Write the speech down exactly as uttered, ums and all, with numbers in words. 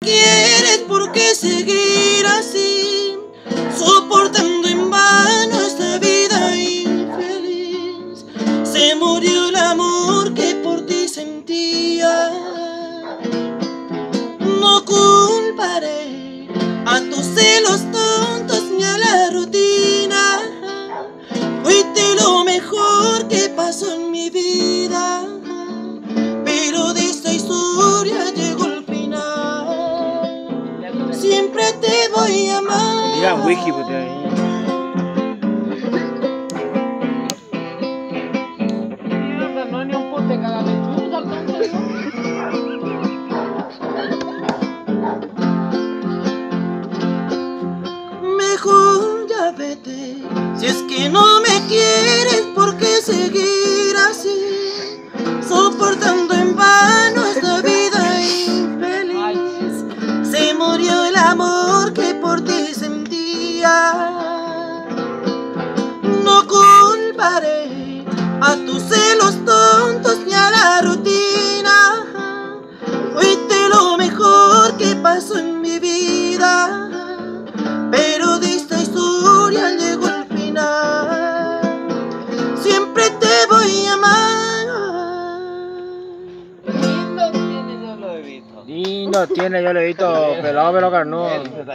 quieres, ¿por qué seguir así? Soportando en vano esta vida infeliz. Se murió el amor que por ti sentía. No culparé a tus celos tontos ni a la rutina. Fuiste lo mejor que pasó en mi vida, pero de esta historia llegó el final. Siempre te voy a amar. Diga wiki, pues de ahí. No hay ni un pote cagalechuza, Mejor ya vete, si es que no me quieres, ¿por qué seguir así? Soportando en vano esta vida infeliz. Se murió el amor que por ti sentía. No culparé a tus celos tontos ni a la rutina. Fuiste lo mejor que pasó en mi vida, pero de esta historia llegó el final. Siempre te voy a amar. lindo tiene, yo lo he visto. Lindo tiene, yo le he visto pelado pero carnudo.